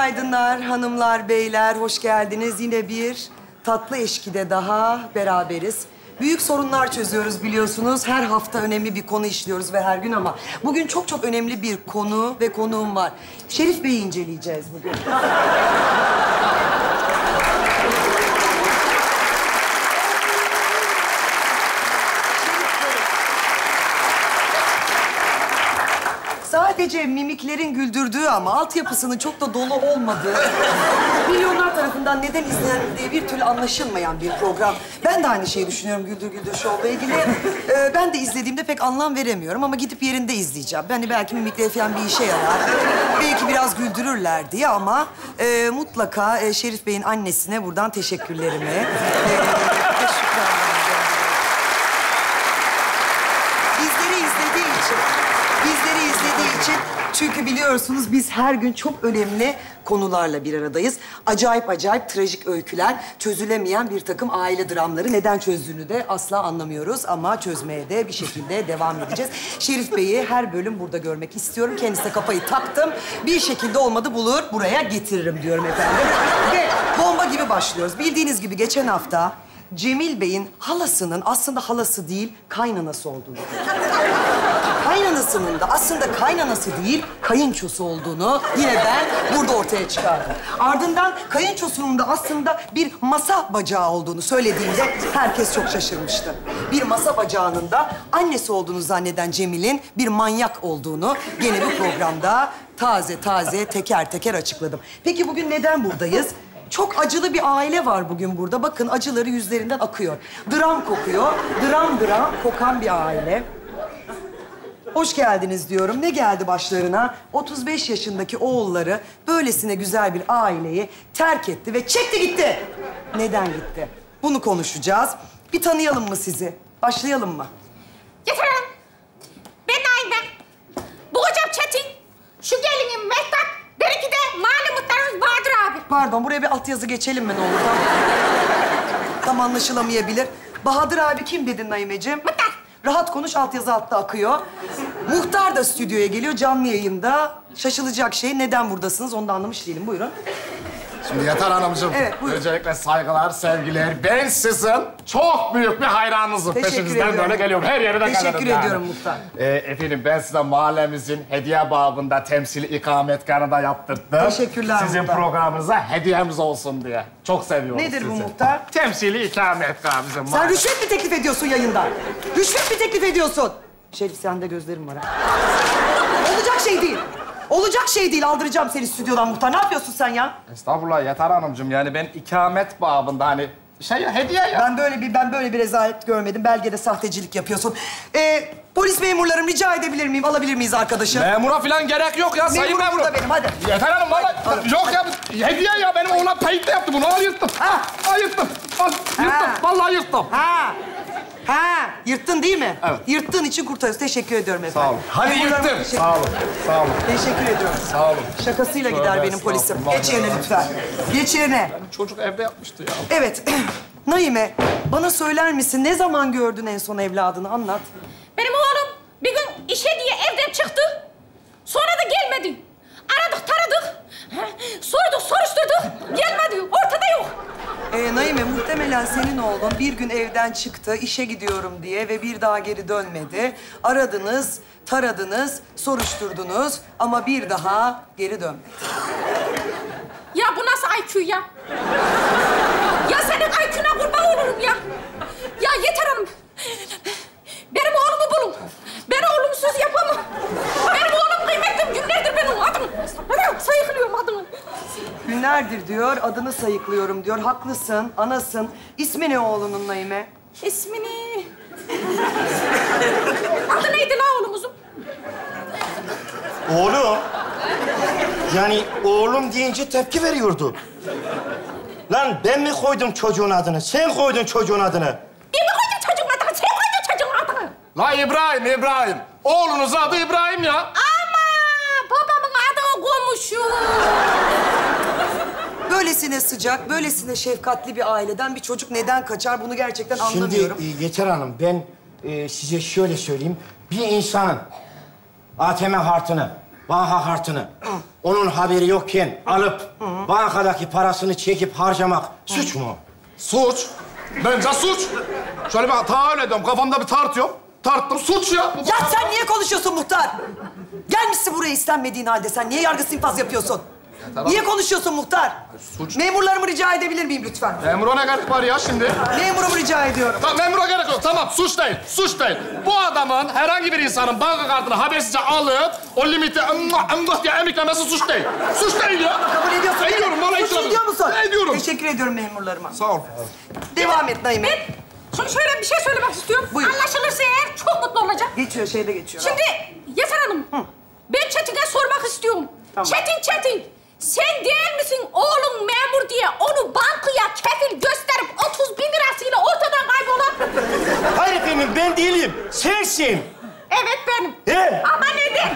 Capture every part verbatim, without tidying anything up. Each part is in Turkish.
Günaydınlar hanımlar, beyler. Hoş geldiniz. Yine bir tatlı eşkide daha beraberiz. Büyük sorunlar çözüyoruz biliyorsunuz. Her hafta önemli bir konu işliyoruz ve her gün ama bugün çok çok önemli bir konu ve konuğum var. Şerif Bey'i inceleyeceğiz bugün. Sadece mimiklerin güldürdüğü ama altyapısının çok da dolu olmadığı, milyonlar tarafından neden izlendiği bir türlü anlaşılmayan bir program. Ben de aynı şeyi düşünüyorum Güldür Güldür Show'la ilgili. Ee, ben de izlediğimde pek anlam veremiyorum ama gidip yerinde izleyeceğim. Yani belki mimikleri falan bir işe yarar. Belki biraz güldürürler diye ama e, mutlaka e, Şerif Bey'in annesine buradan teşekkürlerimi. E, teşekkürler. Bizleri izlediği için, bizleri izlediği için çünkü biliyorsunuz biz her gün çok önemli konularla bir aradayız. Acayip acayip trajik öyküler, çözülemeyen bir takım aile dramları. Neden çözdüğünü de asla anlamıyoruz ama çözmeye de bir şekilde devam edeceğiz. Şerif Bey'i her bölüm burada görmek istiyorum. Kendisine kafayı taktım. Bir şekilde olmadı bulur, buraya getiririm diyorum efendim. Ve bomba gibi başlıyoruz. Bildiğiniz gibi geçen hafta Cemil Bey'in halasının aslında halası değil, kaynanası olduğunu. Kaynanasının da aslında kaynanası değil, kayınçosu olduğunu yine ben burada ortaya çıkardım. Ardından kayınçosunun da aslında bir masa bacağı olduğunu söylediğimde herkes çok şaşırmıştı. Bir masa bacağının da annesi olduğunu zanneden Cemil'in bir manyak olduğunu gene bu programda taze taze teker teker açıkladım. Peki bugün neden buradayız? Çok acılı bir aile var bugün burada. Bakın acıları yüzlerinden akıyor. Dram kokuyor. Dram dram kokan bir aile. Hoş geldiniz diyorum. Ne geldi başlarına? otuz beş yaşındaki oğulları böylesine güzel bir aileyi terk etti ve çekti gitti. Neden gitti? Bunu konuşacağız. Bir tanıyalım mı sizi? Başlayalım mı? Yeter Hanım. Ben Naime. Bu hocam Çetin. Şu gelinim Mehtap. Benimki de malumatlarımız Bahadır abi. Pardon, buraya bir altyazı geçelim mi ne olur? Tam, tam anlaşılamayabilir. Bahadır abi kim dedin Naimeciğim? Muhtar. Rahat konuş, altyazı altta akıyor. Muhtar da stüdyoya geliyor, canlı yayında. Şaşılacak şey, neden buradasınız onu da anlamış değilim. Buyurun. Şimdi Yeter Hanımcığım, Evet, buyurun. öncelikle saygılar, sevgiler. Ben sizin çok büyük bir hayranınızım. Teşekkür Peşinizden ediyorum. böyle geliyorum. Her yere de Teşekkür gelirim yani. ediyorum Muhtar. Ee, efendim, ben size mahallemizin hediye babında temsili ikametgahını da yaptırttım. Teşekkürler Sizin Muhtar. programınıza hediyemiz olsun diye. Çok seviyoruz Nedir sizi. bu Muhtar? Temsili ikametgah bizim Sen mahalle. rüşvet mi teklif ediyorsun yayında? Rüşvet mi teklif ediyorsun? Şerif, sende gözlerim var ha. Olacak şey değil. Olacak şey değil. Aldıracağım seni stüdyodan Muhtar. Ne yapıyorsun sen ya? Estağfurullah Yeter Hanımcığım. Yani ben ikamet babında hani şey ya, hediye ya. Ben böyle bir ben böyle bir rezalet görmedim. Belgede sahtecilik yapıyorsun. Ee, polis memurlarım rica edebilir miyim? Alabilir miyiz arkadaşı? Memura falan gerek yok ya, sayın Memur memur. burada benim, hadi. Yeter Hanım, vallahi yok ya, hediye ya. Benim oğlan payıkla yaptı bunu, al yırttım. Ha. Al yırttım, al yırttım, Ha. vallahi yırttım. Ha. Ha. Yırttın değil mi? Evet. Yırttığın için kurtarıyoruz. Teşekkür ediyorum efendim. Sağ olun. Hadi Memurlarıma yırttın. teşekkür- Sağ olun, sağ olun. Teşekkür ediyorum. Sağ olun. Şakasıyla Tövbe gider benim polisim. estağfurullah Geç yerine ya. lütfen. Geç yerine. Çocuk evde yapmıştı ya. Evet. Naime, bana söyler misin ne zaman gördün en son evladını? Anlat. Benim oğlum bir gün işe diye evden çıktı. Sonra da gelmedi. Aradık taradık. Sorduk soruşturduk. Gelmedi. Ortada yok. Ee, Naime, muhtemelen senin oğlun bir gün evden çıktı, işe gidiyorum diye ve bir daha geri dönmedi. Aradınız, taradınız, soruşturdunuz ama bir daha geri dönmedi. Ya bu nasıl I Q ya? Ya senin I Q'na kurban olurum ya. Ya Yeter Hanım. Benim oğlumu bulun. Ben oğlumsuz yapamam. Benim oğlum kıymetlim. Günlerdir benim adım. Sayıklıyorum adını. Günlerdir diyor, adını sayıklıyorum diyor. Haklısın, anasın. İsmi ne oğlunun Naime? İsmini... Adı neydi la oğlumuzun? Oğlum. Yani oğlum deyince tepki veriyordu. Lan ben mi koydum çocuğun adını? Sen koydun çocuğun adını. Ben mi koydum çocuğun adını? Sen koydun çocuğun adını. La İbrahim, İbrahim. Oğlunuz adı İbrahim ya. Ama babamın adını koymuşum. Böylesine sıcak, böylesine şefkatli bir aileden bir çocuk neden kaçar bunu gerçekten anlamıyorum. Şimdi e, Yeter Hanım, ben e, size şöyle söyleyeyim. Bir insan A T M kartını banka kartını onun haberi yokken alıp bankadaki parasını çekip harcamak suç mu? Suç. Bence suç. Şöyle bir tahayyül ediyorum. Kafamda bir tartıyorum. Tarttım. Suç ya. Ya sen niye konuşuyorsun muhtar? Gelmişsin buraya istenmediğin halde. Sen niye yargısız infaz yapıyorsun? Niye konuşuyorsun muhtar? Suç. Memurlarımı rica edebilir miyim lütfen? Memura ne gerek var ya şimdi? Memurumu rica ediyorum. Tamam, memura gerek yok. Tamam, suç değil. Suç değil. Bu adamın, herhangi bir insanın banka kartını habersizce alıp o limiti ımmah ımmah diye emiklemesi suç değil. Suç değil ya. Kabul ediyorsun. Ediyorum, bana Suç itiraz ediyor musun? Ediyorum. Teşekkür ediyorum memurlarıma. Sağ ol. Devam et Naime. Ben şunu şöyle bir şey söylemek istiyorum. Buyur. Anlaşılırsa eğer çok mutlu olacağım. Geçiyor, şeyde geçiyor. Şimdi Yeter Hanım, ben Çetin'e sormak istiyorum. Tamam. Çetin, Çetin, sen değil misin oğlun memur diye onu bankaya kefil gösterip otuz bin lirasıyla ortadan kaybolan? Hayır efendim, ben değilim. Sensin. Evet benim. He? Ama neden?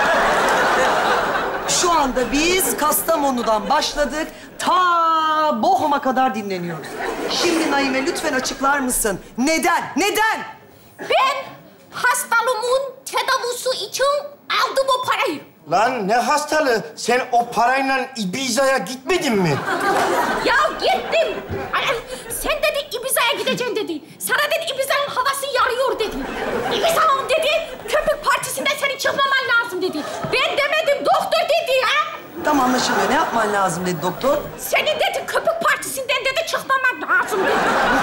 Şu anda biz Kastamonu'dan başladık. Ta Bochum'a kadar dinleniyoruz. Şimdi Naime lütfen açıklar mısın? Neden? Neden? Ben hastalığımın tedavisi için aldım o parayı. Lan ne hastalığı? Sen o parayla Ibiza'ya gitmedin mi? Ya gittim. Ay, ay, sen dedi Ibiza'ya gideceksin dedi. Sana dedi Ibiza'nın havası yarıyor dedi. Ibiza'nın dedi köpük partisinde senin çıkmaman lazım dedi. Ben demedim doktor dedi ha. Tam anlaşılıyor. Ne yapman lazım dedi doktor. Senin dedi köpük partisinden dedi çıkmaman lazım dedi.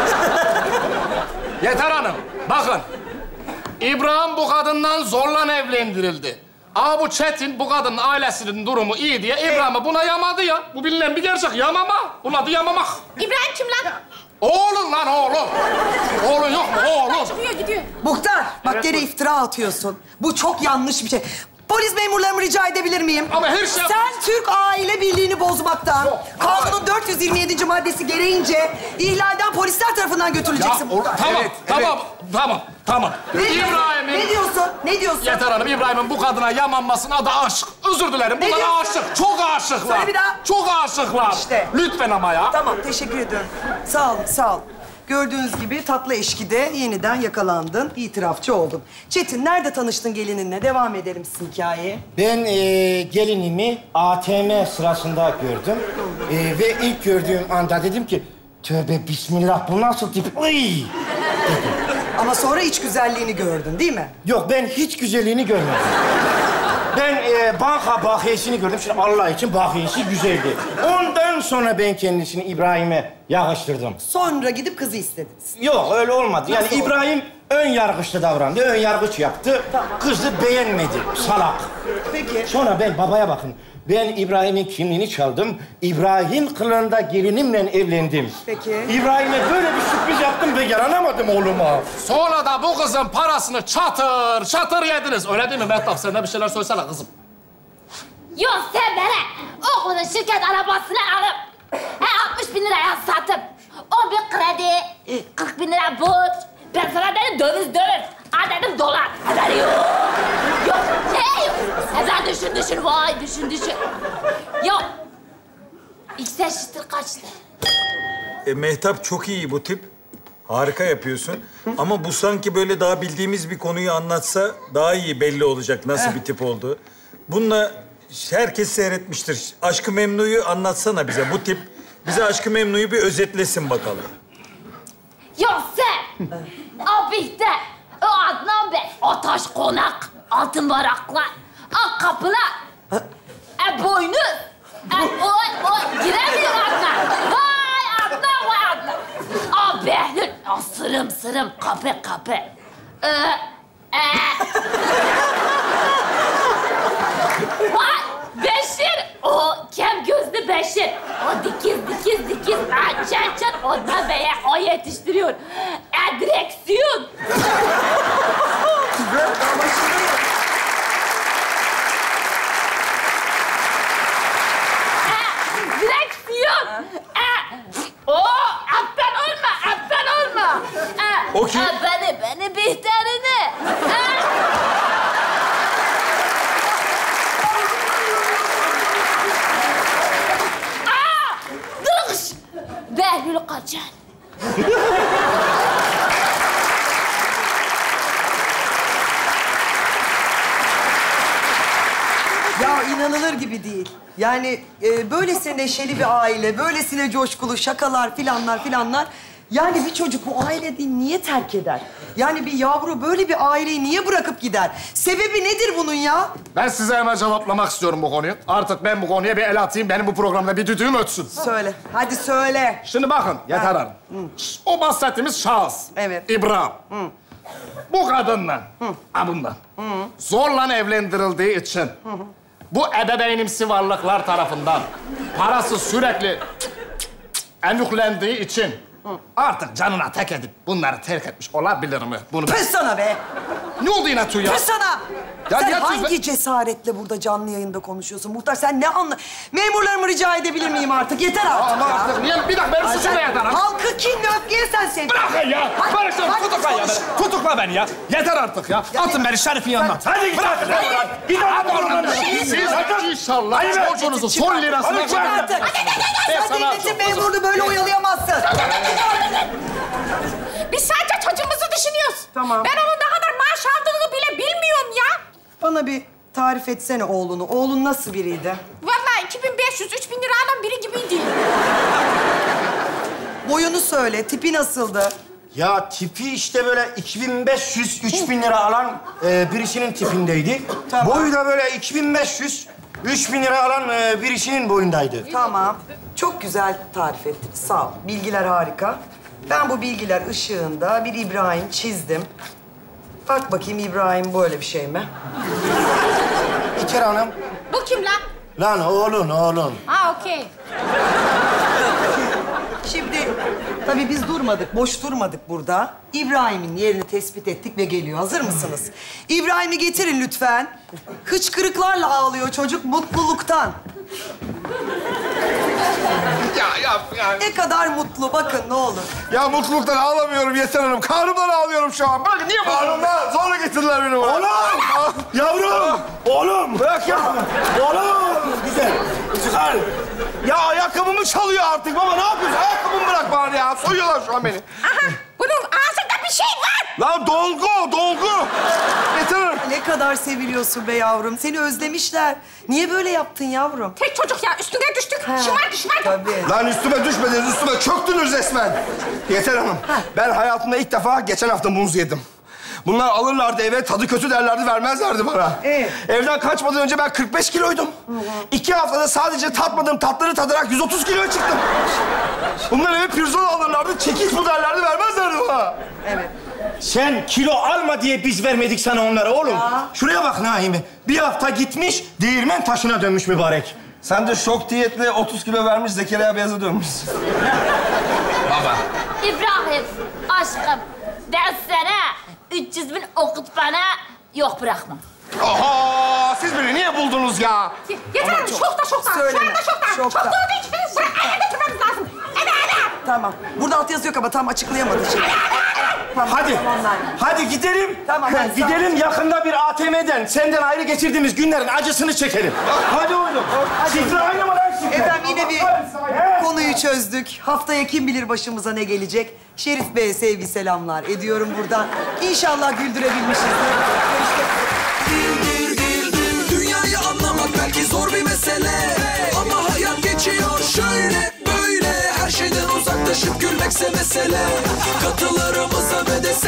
Yeter Hanım, bakın. İbrahim bu kadından zorla evlendirildi. Ama bu Çetin, bu kadının ailesinin durumu iyi diye İbrahim'i buna yamadı ya. Bu bilinen bir gerçek. Yamama. Bunun adı yamamak. İbrahim kim lan? Oğlun lan oğlun. Oğlun yok mu? Oğlun. Çıkıyor gidiyor. Muhtar, bak gene iftira atıyorsun. Bu çok yanlış bir şey. Polis memurlarımı rica edebilir miyim? Ama her şey... Sen Türk aile birliğini bozmaktan, Yok, kanunun dört yüz yirmi yedinci maddesi gereğince ihlalden polisler tarafından Ya, götürüleceksin o- muhtar. tamam, Evet, tamam, tamam, tamam. Ne diyorsun? İbrahim'in... Ne diyorsun? Ne diyorsun? Yeter Hanım, İbrahim'in bu kadına yamanmasının adı aşk. Özür dilerim, Ne bunlar diyorsun? aşık. Çok aşıklar. Söyle bir daha. Çok aşıklar. İşte. Lütfen ama ya. Tamam, teşekkür ediyorum. Sağ ol, sağ ol. Gördüğünüz gibi tatlı eşkide yeniden yakalandın, itirafçı oldun. Çetin, nerede tanıştın gelininle? Devam edelim sizin hikayeye. Ben e, gelinimi A T M sırasında gördüm. E, ve ilk gördüğüm anda dedim ki... Tövbe bismillah, bu nasıl tip? Iy! Ama sonra iç güzelliğini gördün, değil mi? Yok, ben hiç güzelliğini görmedim. Ben e, banka bakiyesini gördüm. Şimdi Allah için bakiyesi güzeldi. Ondan sonra ben kendisini İbrahim'e yakıştırdım. Sonra gidip kızı istediniz. Yok, öyle olmadı. Yani Nasıl oldu? İbrahim ön yargıçlı davrandı, ön yargıç yaptı. Tamam. Kızı beğenmedi, salak. Peki. Sonra ben babaya bakın. Ben İbrahim'in kimliğini çaldım. İbrahim kılığında gelinimle evlendim. Peki. İbrahim'e böyle bir sürpriz yaptım ve yaranamadım oğluma. Sonra da bu kızın parasını çatır çatır yediniz. Öyle değil mi Mehtap? Sen de bir şeyler söylesene kızım. Yok sen bana o kadar şirket arabasını alıp he, altmış bin liraya satıp on bin kredi, kırk bin lira borç. Ben sana dedim döviz döviz. Ha dedim dolar. Haberi yok. Yok ne yok. Sen düşün düşün vay düşün düşün. Yok. İkisi eşittir kaçtı? E, Mehtap çok iyi bu tip. Harika yapıyorsun. Ama bu sanki böyle daha bildiğimiz bir konuyu anlatsa daha iyi belli olacak nasıl bir tip olduğu. Bununla herkes seyretmiştir. Aşk-ı Memnu'yu anlatsana bize. Bu tip bize Aşk-ı Memnu'yu bir özetlesin bakalım. Yok sen. O Bihter, o Adnan Bey, o taş konak, altın baraklar, o kapılar, e boynuz, e oy oy giremiyor Adnan. Vay Adnan, vay Adnan. O Behlül, o sırım sırım kapı kapı. Ee, e. Vay Beşir, o kem gözlü Beşir. O dikiz dikiz dikiz, ha, çen çen, o da beye o yetiştiriyor. E, direksiyon. E, direksiyon. E, o, aptal olma, aptal olma. E, O kim? e, beni, beni Bihter'ini. E, Dırgış! Behlül Kaçan. İnanılır gibi değil. Yani e, böylesine neşeli bir aile, böylesine coşkulu şakalar filanlar filanlar. Yani bir çocuk bu aileyi niye terk eder? Yani bir yavru böyle bir aileyi niye bırakıp gider? Sebebi nedir bunun ya? Ben size hemen cevaplamak istiyorum bu konuyu. Artık ben bu konuya bir el atayım. Benim bu programda bir düdüğüm ötsün. Söyle, hadi söyle. Şimdi bakın Yeter Hanım. O bahsettiğimiz şahıs. Evet. İbrahim. Bu kadınla, ha bundan, zorla evlendirildiği için bu ebeveynimsi varlıklar tarafından parası sürekli emüklendiği için artık canına tek edip bunları terk etmiş olabilir mi? Bunu Pes sana be! Ne oldu yine Tüy ya? Pes sana! Ya sen niye hangi tüz- cesaretle burada canlı yayında konuşuyorsun? Muhtar sen ne anla... Memurlarımı rica edebilir miyim artık? Yeter artık Ama ya. artık niye? Bir dakika benim Ay suçum ne sen Yeter Hanım? halkı kinle öfkeye sen sevdin. Bırakın ya! Hadi, Bırakın, hadi tutukla ya konuş. beni. Tutukla beni ya. Yeter artık ya. Atın beni Şerif'in yanına. Hadi git Bırakın ya. Git Hadi oradan. oradan. Siz inşallah Hayır, borcunuzu çıkar. son lirasına Çıkar artık. Ben Sen sana devletin çok- memurunu böyle oyalayamazsın. Biz sadece çocuğumuzu düşünüyoruz. Tamam. Ben onun ne kadar maaş aldığını bile bilmiyorum ya. Bana bir tarif etsene oğlunu. Oğlun nasıl biriydi? Vallahi iki bin beş yüz, üç bin lira alan biri gibiydi. Boyunu söyle, tipi nasıldı? Ya tipi işte böyle iki bin beş yüz, üç bin lira alan e, birisinin tipindeydi. Tamam. Boyu da böyle iki bin beş yüz, üç bin lira alan e, birisinin boyundaydı. Tamam. Çok güzel tarif ettin. Sağ ol. Bilgiler harika. Ben bu bilgiler ışığında bir İbrahim çizdim. Bak bakayım İbrahim böyle bir şey mi? İker Hanım. Bu kim lan? Lan oğlun, oğlun. Ha okey. Şimdi tabii biz durmadık, boş durmadık burada. İbrahim'in yerini tespit ettik ve geliyor. Hazır mısınız? İbrahim'i getirin lütfen. Hıçkırıklarla ağlıyor çocuk mutluluktan. Ya yap ya. Ne kadar mutlu bakın ne olur. Ya mutluluktan ağlamıyorum Yeter Hanım. Karnımdan ağlıyorum şu an. Bırakın niye karnımdan? Zorla getirdiler beni buraya. Oğlum! Yavrum! Oğlum! Bırak ya! Oğlum! Güzel. Çıkar. Ya ayakkabımı çalıyor artık baba. Ne yapıyorsun? Ayakkabımı bırak bari ya. Soyuyorlar şu an beni. Aha bunun ağzında bir şey var. Lan dolgu, dolgu. Yeter Hanım. Ne kadar seviliyorsun be yavrum. Seni özlemişler. Niye böyle yaptın yavrum? Tek çocuk ya üstüne düştük. Ha, Şımardı şımardı. Tabii. Lan üstüme düşmediniz, üstüme çöktünüz resmen. Yeter Hanım, ben hayatımda ilk defa geçen hafta muz yedim. Bunlar alırlardı eve, tadı kötü derlerdi, vermezlerdi bana. Ee? Evden kaçmadan önce ben kırk beş kiloydum. İki haftada sadece tatmadığım tatları tadarak yüz otuz kiloya çıktım. Bunlar eve pirzola alırlardı, çekiç bu derlerdi, vermezlerdi bana. Evet. Sen kilo alma diye biz vermedik sana onları oğlum. Şuraya bak Naime. Bir hafta gitmiş, değirmen taşına dönmüş mübarek. Sen de şok diyetle otuz kilo vermiş, Zekeriya Beyaz'a dönmüşsün. İbrahim, aşkım. Ben sana üç yüz bin okut bana yok bırakmam. Oha! Siz beni niye buldunuz ya? Yeter Hanım şokta şokta. Şu Söyleme, anda şokta. şokta. Şokta olduğu için bırak eve götürmemiz lazım. Eve eve. Tamam. Burada altyazı yok ama tam açıklayamadı şimdi. Tamam, Hadi, tamam, Naim. hadi gidelim. Tamam, hadi, gidelim yakında bir A T M'den senden ayrı geçirdiğimiz günlerin acısını çekelim. Hadi oğlum. Şifre aynı mı lan şifre? Efendim yine bir konuyu çözdük. Haftaya kim bilir başımıza ne gelecek. Şerif Bey'e sevgi selamlar ediyorum buradan. İnşallah güldürebilmişizdir. Görüşmek Dünyayı anlamak belki zor bir mesele, ama hayat geçiyor şöyle böyle. Her şeyden uzaklaşıp gülmekse mesele. Katılarımıza ve de